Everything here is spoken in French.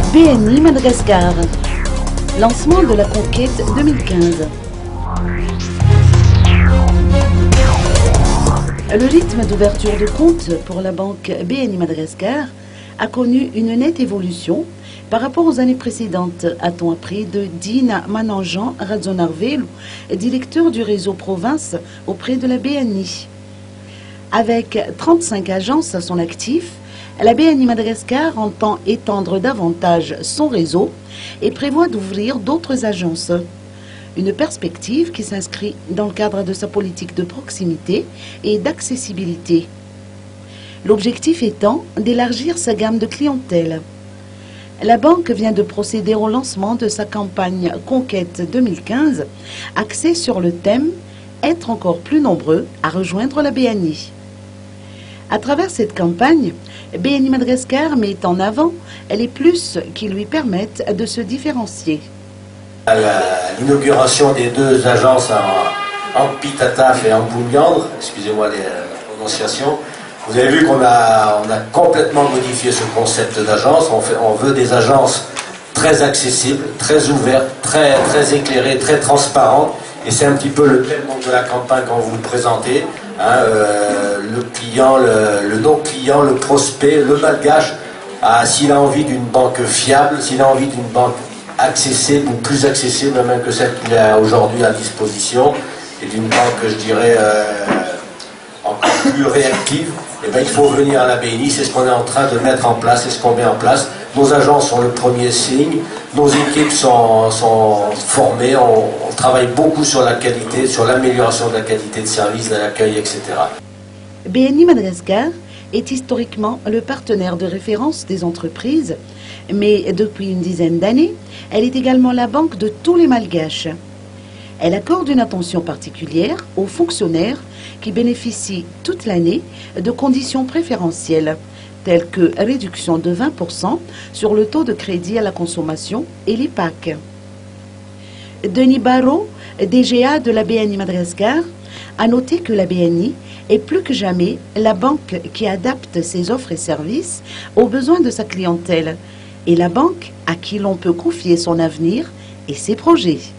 BNI Madagascar. Lancement de la conquête 2015. Le rythme d'ouverture de compte pour la banque BNI Madagascar a connu une nette évolution par rapport aux années précédentes, a-t-on appris de Dina Mananjan Radzonarvelu, directeur du réseau province auprès de la BNI. Avec 35 agences à son actif, la BNI Madagascar entend étendre davantage son réseau et prévoit d'ouvrir d'autres agences. Une perspective qui s'inscrit dans le cadre de sa politique de proximité et d'accessibilité. L'objectif étant d'élargir sa gamme de clientèle. La banque vient de procéder au lancement de sa campagne Conquête 2015, axée sur le thème « Être encore plus nombreux à rejoindre la BNI ». À travers cette campagne, BNI Madagascar met en avant les plus qui lui permettent de se différencier. L'inauguration des deux agences en Pitataf et en Boumyandre, excusez-moi la prononciation, vous avez vu qu'on a complètement modifié ce concept d'agence. On veut des agences très accessibles, très ouvertes, très éclairées, très transparentes. Et c'est un petit peu le thème de la campagne qu'on vous présentez. Hein, le client, le non-client, le prospect, le malgache, s'il a envie d'une banque fiable, s'il a envie d'une banque accessible ou plus accessible même que celle qu'il a aujourd'hui à disposition, et d'une banque, je dirais, encore plus réactive, eh bien, il faut venir à la BNI. C'est ce qu'on est en train de mettre en place, c'est ce qu'on met en place. Nos agents sont le premier signe, nos équipes sont formées, on travaille beaucoup sur la qualité, sur l'amélioration de la qualité de service, de l'accueil, etc. BNI Madagascar est historiquement le partenaire de référence des entreprises, mais depuis une dizaine d'années, elle est également la banque de tous les Malgaches. Elle accorde une attention particulière aux fonctionnaires qui bénéficient toute l'année de conditions préférentielles, telles que réduction de 20% sur le taux de crédit à la consommation et les PAC. Denis Barrault, DGA de la BNI Madagascar, a noté que la BNI est plus que jamais la banque qui adapte ses offres et services aux besoins de sa clientèle et la banque à qui l'on peut confier son avenir et ses projets.